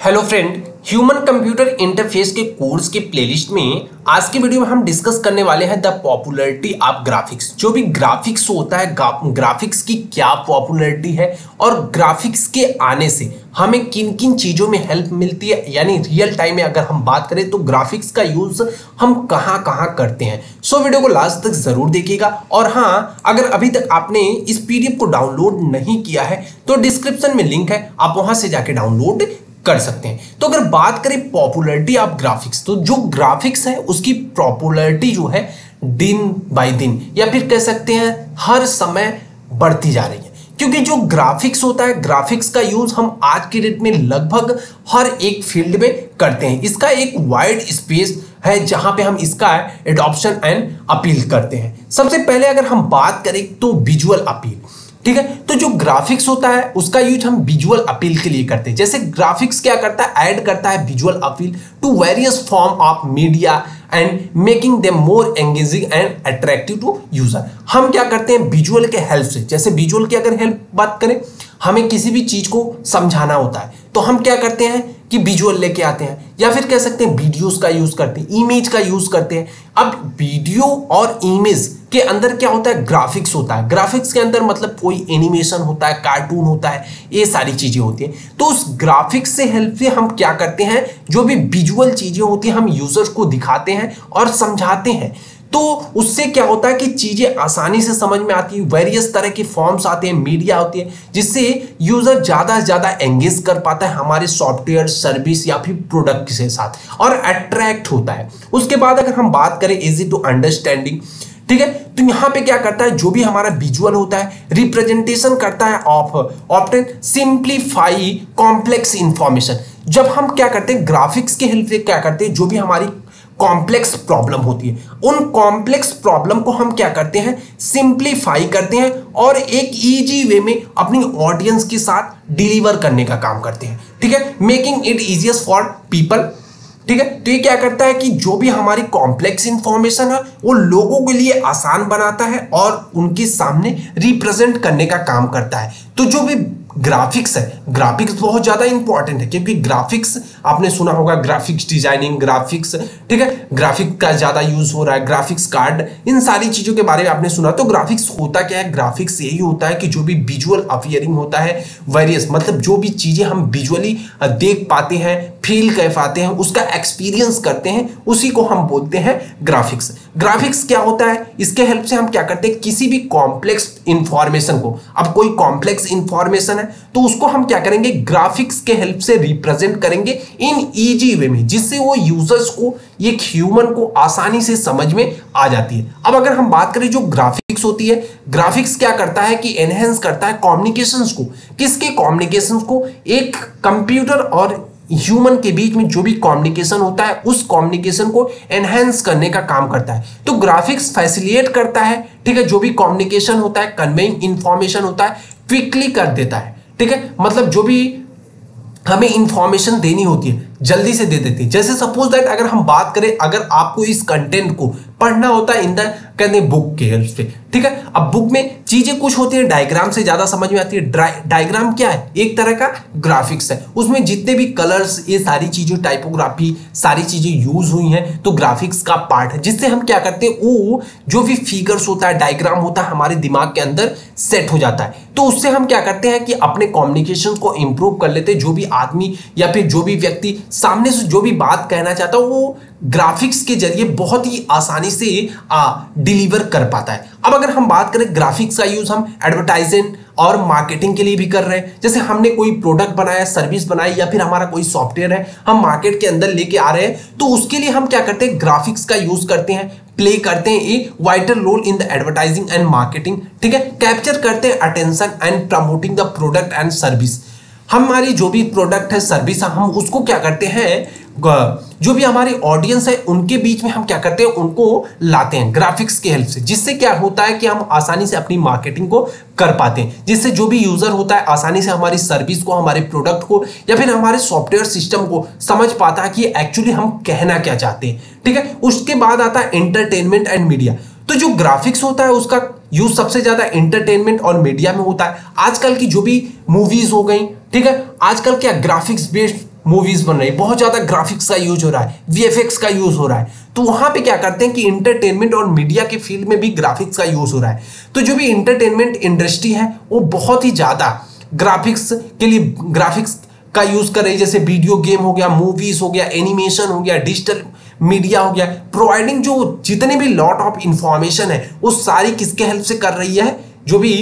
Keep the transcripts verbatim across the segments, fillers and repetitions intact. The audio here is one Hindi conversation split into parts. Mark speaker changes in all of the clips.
Speaker 1: Hello friend, human computer interface के कोर्स के प्लेलिस्ट में आज की वीडियो में हम डिस्कस करने वाले हैं द पॉपुलैरिटी ऑफ ग्राफिक्स। जो भी ग्राफिक्स होता है, ग्राफिक्स की क्या पॉपुलैरिटी है और ग्राफिक्स के आने से हमें किन किन चीज़ों में हेल्प मिलती है, यानी रियल टाइम में अगर हम बात करें तो ग्राफिक्स का यूज हम कहाँ कहाँ करते हैं। सो वीडियो को लास्ट तक जरूर देखिएगा। और हाँ, अगर अभी तक आपने इस पीडीएफ को डाउनलोड नहीं किया है तो डिस्क्रिप्शन में लिंक है, आप वहां से जाके डाउनलोड कर सकते हैं। तो अगर बात करें पॉपुलैरिटी ऑफ ग्राफिक्स, तो जो ग्राफिक्स है उसकी पॉपुलैरिटी जो है दिन बाय दिन या फिर कह सकते हैं हर समय बढ़ती जा रही है, क्योंकि जो ग्राफिक्स होता है, ग्राफिक्स का यूज हम आज के डेट में लगभग हर एक फील्ड में करते हैं। इसका एक वाइड स्पेस है जहां पे हम इसका एडॉप्शन एंड अपील करते हैं। सबसे पहले अगर हम बात करें तो विजुअल अपील, ठीक है। तो जो ग्राफिक्स होता है उसका यूज हम विजुअल अपील के लिए करते हैं। जैसे ग्राफिक्स क्या करता है, ऐड करता है visual appeal to various form of media and making them more engaging and attractive to user. हम क्या करते हैं विजुअल के हेल्प से, जैसे विजुअल की अगर हेल्प बात करें, हमें किसी भी चीज को समझाना होता है तो हम क्या करते हैं कि विजुअल लेके आते हैं, या फिर कह सकते हैं वीडियोस का यूज करते हैं, इमेज का यूज करते हैं। अब वीडियो और इमेज के अंदर क्या होता है, ग्राफिक्स होता है। ग्राफिक्स के अंदर मतलब कोई एनिमेशन होता है, कार्टून होता है, ये सारी चीजें होती हैं। तो उस ग्राफिक्स से हेल्प से हम क्या करते हैं, जो भी विजुअल चीजें होती हैं हम यूजर्स को दिखाते हैं और समझाते हैं। तो उससे क्या होता है कि चीजें आसानी से समझ में आती है, वेरियस तरह के फॉर्म्स आते हैं, मीडिया होती है, जिससे यूजर ज्यादा से ज्यादा एंगेज कर पाता है हमारे सॉफ्टवेयर, सर्विस या फिर प्रोडक्ट के साथ और अट्रैक्ट होता है। उसके बाद अगर हम बात करें इजी टू अंडरस्टैंडिंग, ठीक है, तो यहां पे क्या करता है, जो भी हमारा विजुअल होता है रिप्रेजेंटेशन करता है of often simplify complex information. जब हम क्या करते हैं ग्राफिक्स के हेल्प से क्या करते हैं, जो भी हमारी कॉम्प्लेक्स प्रॉब्लम होती है उन कॉम्प्लेक्स प्रॉब्लम को हम क्या करते हैं सिंप्लीफाई करते हैं और एक इजी वे में अपनी ऑडियंस के साथ डिलीवर करने का काम करते हैं, ठीक है, making it easiest for people. ठीक है, तो ये क्या करता है कि जो भी हमारी कॉम्प्लेक्स इंफॉर्मेशन है वो लोगों के लिए आसान बनाता है और उनके सामने रिप्रेजेंट करने का काम करता है। तो जो भी ग्राफिक्स है, ग्राफिक्स बहुत ज्यादा इंपॉर्टेंट है, क्योंकि ग्राफिक्स आपने सुना होगा, ग्राफिक्स डिजाइनिंग, ग्राफिक्स, ठीक है, ग्राफिक का ज्यादा यूज हो रहा है, ग्राफिक्स कार्ड, इन सारी चीजों के बारे में आपने सुना। तो ग्राफिक्स होता क्या है, ग्राफिक्स यही होता है कि जो भी विजुअल अपीयरिंग होता है, वेरियस मतलब जो भी चीजें हम विजुअली देख पाते हैं, फील कर पाते हैं, उसका एक्सपीरियंस करते हैं, उसी को हम बोलते हैं ग्राफिक्स। ग्राफिक्स क्या होता है, इसके हेल्प से हम क्या करते हैं किसी भी कॉम्प्लेक्स इंफॉर्मेशन को, अब कोई कॉम्प्लेक्स इंफॉर्मेशन है तो उसको हम क्या करेंगे ग्राफिक्स के हेल्प से रिप्रेजेंट करेंगे इन इजी वे में, जिससे वो यूजर्स को, एक ह्यूमन को आसानी से समझ में आ जाती है। अब अगर हम बात करें जो ग्राफिक्स होती है, ग्राफिक्स क्या करता है कि एनहेंस करता है कम्युनिकेशंस को। किसके कम्युनिकेशंस को, एक कंप्यूटर और ह्यूमन के बीच में जो भी कम्युनिकेशन होता है उस कम्युनिकेशन को एनहेंस करने का काम करता है। तो ग्राफिक्स फैसिलिटेट करता है, ठीक है, जो भी कम्युनिकेशन होता है, कन्वेइंग इंफॉर्मेशन होता है, क्विकली कर देता है, ठीक है, मतलब जो भी हमें इंफॉर्मेशन देनी होती है जल्दी से दे देती है। जैसे सपोज दैट अगर हम बात करें, अगर आपको इस कंटेंट को पढ़ना होता है इन द कहते हैं बुक के हेल्प से, ठीक है, अब बुक में चीजें कुछ होती है डायग्राम से ज्यादा समझ में आती है। डायग्राम क्या है, एक तरह का ग्राफिक्स है, उसमें जितने भी कलर्स, ये सारी चीजें, टाइपोग्राफी, सारी चीजें यूज हुई हैं तो ग्राफिक्स का पार्ट है, जिससे हम क्या करते हैं वो जो भी फिगर्स होता है, डायग्राम होता है, हमारे दिमाग के अंदर सेट हो जाता है। तो उससे हम क्या करते हैं कि अपने कम्युनिकेशन को इंप्रूव कर लेते हैं। जो भी आदमी या फिर जो भी व्यक्ति सामने से जो भी बात कहना चाहता है वो ग्राफिक्स के जरिए बहुत ही आसानी से आ, डिलीवर कर पाता है। अब अगर हम बात करें ग्राफिक्स का यूज हम एडवर्टाइजिंग और मार्केटिंग के लिए भी कर रहे हैं। जैसे हमने कोई प्रोडक्ट बनाया, सर्विस बनाई, या फिर हमारा कोई सॉफ्टवेयर है हम मार्केट के अंदर लेके आ रहे हैं, तो उसके लिए हम क्या करते हैं ग्राफिक्स का यूज करते हैं, प्ले करते हैं a vital role in the advertising and marketing, ठीक है, कैप्चर करते हैं attention and promoting the product and service. हमारी जो भी प्रोडक्ट है, सर्विस है, हम उसको क्या करते हैं, जो भी हमारी ऑडियंस है उनके बीच में हम क्या करते हैं उनको लाते हैं ग्राफिक्स के हेल्प से, जिससे क्या होता है कि हम आसानी से अपनी मार्केटिंग को कर पाते हैं, जिससे जो भी यूजर होता है आसानी से हमारी सर्विस को, हमारे प्रोडक्ट को या फिर हमारे सॉफ्टवेयर सिस्टम को समझ पाता है कि एक्चुअली हम कहना क्या चाहते हैं, ठीक है। उसके बाद आता है एंटरटेनमेंट एंड मीडिया। तो जो ग्राफिक्स होता है उसका यूज सबसे ज्यादा एंटरटेनमेंट और मीडिया में होता है। आजकल की जो भी मूवीज हो गई, ठीक है, आजकल क्या ग्राफिक्स बेस्ड मूवीज बन रही है, बहुत ज्यादा ग्राफिक्स का यूज हो रहा है, वीएफएक्स का यूज हो रहा है, तो वहां पे क्या करते हैं कि इंटरटेनमेंट और मीडिया के फील्ड में भी ग्राफिक्स का यूज हो रहा है। तो जो भी इंटरटेनमेंट इंडस्ट्री है वो बहुत ही ज्यादा ग्राफिक्स के लिए ग्राफिक्स का यूज कर रही है, जैसे वीडियो गेम हो गया, मूवीज हो गया, एनिमेशन हो गया, डिजिटल मीडिया हो गया, प्रोवाइडिंग जो जितने भी लॉट ऑफ इंफॉर्मेशन है वो सारी किसके हेल्प से कर रही है, जो भी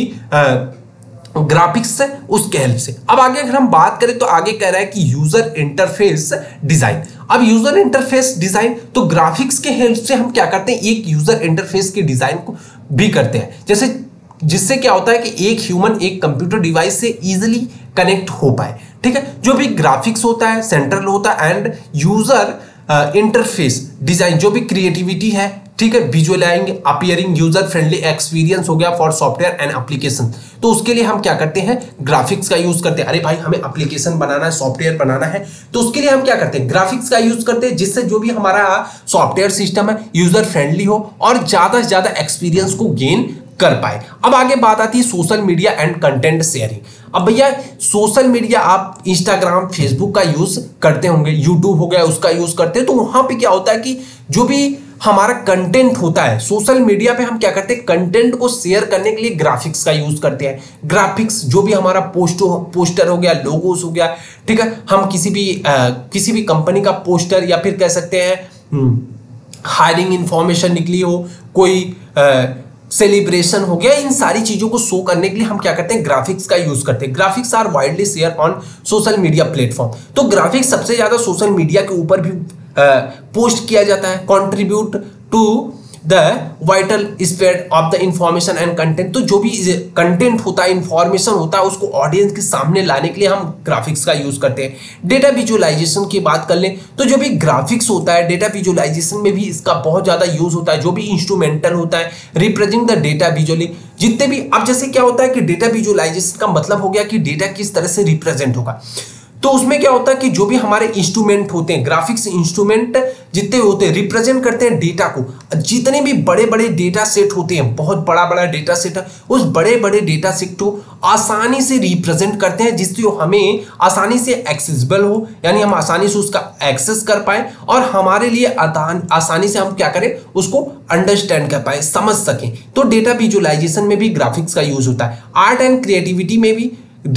Speaker 1: ग्राफिक्स से उसके हेल्प से। अब आगे अगर हम बात करें तो आगे कह रहा है कि यूजर इंटरफेस डिजाइन। अब यूजर इंटरफेस डिजाइन तो ग्राफिक्स के हेल्प से हम क्या करते हैं, एक यूजर इंटरफेस के डिजाइन को भी करते हैं, जैसे जिससे क्या होता है कि एक ह्यूमन एक कंप्यूटर डिवाइस से इजीली कनेक्ट हो पाए। ठीक है, जो भी ग्राफिक्स होता है सेंट्रल होता है एंड यूजर इंटरफेस डिजाइन जो भी क्रिएटिविटी है, ठीक है, visualizing appearing user friendly experience हो गया फॉर सॉफ्टवेयर एंड एप्लीकेशन। तो उसके लिए हम क्या करते हैं, ग्राफिक्स का यूज करते हैं। अरे भाई हमें एप्लीकेशन बनाना है, सॉफ्टवेयर बनाना है, तो उसके लिए हम क्या करते हैं, ग्राफिक्स का यूज करते हैं, जिससे जो भी हमारा सॉफ्टवेयर सिस्टम है यूजर फ्रेंडली हो और ज्यादा से ज्यादा एक्सपीरियंस को गेन कर पाए। अब आगे बात आती है social media and content sharing. अब भैया सोशल मीडिया आप इंस्टाग्राम फेसबुक का यूज करते होंगे, यूट्यूब हो गया उसका यूज करते हैं, तो वहां पे क्या होता है कि जो भी हमारा कंटेंट होता है सोशल मीडिया पे हम क्या करते हैं, कंटेंट को शेयर करने के लिए ग्राफिक्स का यूज करते हैं। ग्राफिक्स जो भी हमारा पोस्ट पोस्टर हो गया, लोगोस हो गया, ठीक है, हम किसी भी आ, किसी भी कंपनी का पोस्टर या फिर कह सकते हैं हायरिंग इंफॉर्मेशन निकली हो, कोई आ, सेलिब्रेशन हो गया, इन सारी चीजों को शो करने के लिए हम क्या करते हैं, ग्राफिक्स का यूज करते हैं। Graphics are widely share on social media platform. तो ग्राफिक्स सबसे ज्यादा सोशल मीडिया के ऊपर भी पोस्ट किया जाता है। Contribute to the vital spread of the information and content. तो जो भी कंटेंट होता है, इंफॉर्मेशन होता है, उसको ऑडियंस के सामने लाने के लिए हम ग्राफिक्स का यूज करते हैं। डेटा विजुअलाइजेशन की बात कर लें तो जो भी ग्राफिक्स होता है, डेटा विजुअलाइजेशन में भी इसका बहुत ज्यादा यूज होता है। जो भी इंस्ट्रूमेंटल होता है, रिप्रेजेंट द डेटा विजुअली, जितने भी, अब जैसे क्या होता है कि डेटा विजुअलाइजेशन का मतलब हो गया कि डेटा किस तरह से रिप्रेजेंट होगा। तो उसमें क्या होता है कि जो भी हमारे इंस्ट्रूमेंट होते हैं, ग्राफिक्स इंस्ट्रूमेंट जितने होते हैं रिप्रेजेंट करते हैं डेटा को। जितने भी बड़े बड़े डेटा सेट होते हैं, बहुत बड़ा बड़ा डेटा सेट है, उस बड़े बड़े डेटा सेट को आसानी से रिप्रेजेंट करते हैं, जिससे हमें आसानी से एक्सेसिबल हो, यानी हम आसानी से उसका एक्सेस कर पाए और हमारे लिए आसानी से हम क्या करें, उसको अंडरस्टैंड कर पाए, समझ सकें। तो डेटा विजुअलाइजेशन में भी ग्राफिक्स का यूज होता है। आर्ट एंड क्रिएटिविटी में भी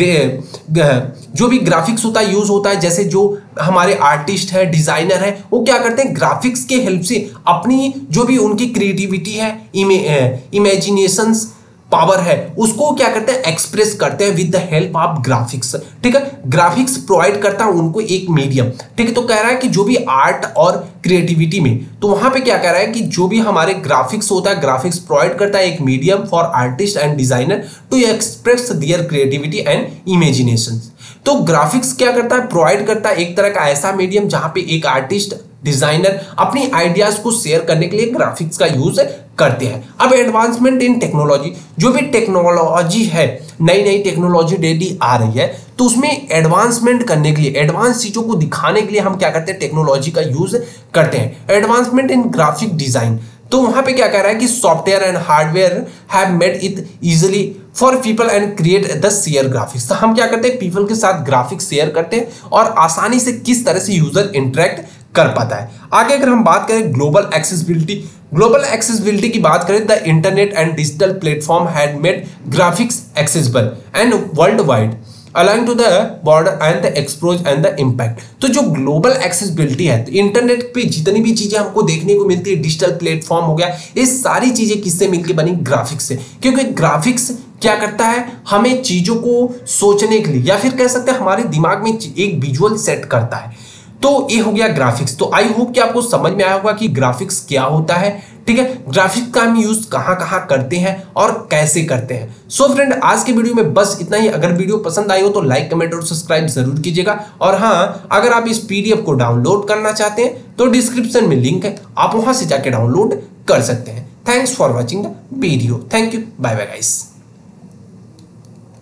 Speaker 1: जो भी ग्राफिक्स होता है यूज होता है। जैसे जो हमारे आर्टिस्ट है, डिजाइनर है, वो क्या करते हैं, ग्राफिक्स के हेल्प से अपनी जो भी उनकी क्रिएटिविटी है, इमे, इमेजिनेशंस पावर है, उसको क्या करते हैं, एक्सप्रेस करते हैं with the help of graphics. ठीक है, ग्राफिक्स प्रोवाइड करता है उनको एक मीडियम। ठीक है, तो कह रहा है कि जो भी आर्ट और क्रिएटिविटी में, तो वहां पे क्या कह रहा है कि जो भी हमारे ग्राफिक्स होता है, ग्राफिक्स प्रोवाइड करता है एक medium for artist and designer to express their creativity and imagination. तो ग्राफिक्स क्या करता है, प्रोवाइड करता है एक तरह का ऐसा मीडियम जहां पे एक आर्टिस्ट डिजाइनर अपनी आइडियाज को शेयर करने के लिए ग्राफिक्स का यूज करते हैं। अब एडवांसमेंट इन टेक्नोलॉजी, जो भी टेक्नोलॉजी है, नई नई टेक्नोलॉजी डेली आ रही है, तो उसमें एडवांसमेंट करने के लिए, एडवांस चीजों को दिखाने के लिए हम क्या करते हैं, टेक्नोलॉजी का यूज करते हैं। एडवांसमेंट इन ग्राफिक डिजाइन, तो वहां पे क्या कह रहा है कि software and hardware have made it easily for people and create the share graphics. तो हम क्या करते हैं, पीपल के साथ ग्राफिक्स शेयर करते हैं और आसानी से किस तरह से यूजर इंटरेक्ट कर पाता है। आगे अगर हम बात करें ग्लोबल एक्सेसिबिलिटी, ग्लोबल एक्सेसिबिलिटी की बात करें, the internet and digital platform had made graphics accessible and world wide aligning to the border and the expose and the impact. तो जो ग्लोबल एक्सेसिबिलिटी है, तो इंटरनेट पे जितनी भी चीजें हमको देखने को मिलती है, डिजिटल प्लेटफॉर्म हो गया, ये सारी चीजें किससे मिलकर बनी, ग्राफिक्स से। क्योंकि ग्राफिक्स क्या करता है, हमें चीजों को सोचने के लिए, या फिर कह सकते हैं हमारे दिमाग में एक विजुअल सेट करता है। तो ये हो गया ग्राफिक्स। तो आई होप कि आपको समझ में आया होगा कि ग्राफिक्स क्या होता है। ठीक है, ग्राफिक्स का हम यूज कहां कहां करते हैं और कैसे करते हैं। सो so फ्रेंड, आज के वीडियो में बस इतना ही। अगर वीडियो पसंद आई हो तो लाइक, कमेंट और सब्सक्राइब जरूर कीजिएगा। और हाँ, अगर आप इस पीडीएफ को डाउनलोड करना चाहते हैं तो डिस्क्रिप्शन में लिंक है, आप वहां से जाके डाउनलोड कर सकते हैं। Thanks for watching the video. Thank you, bye bye guys.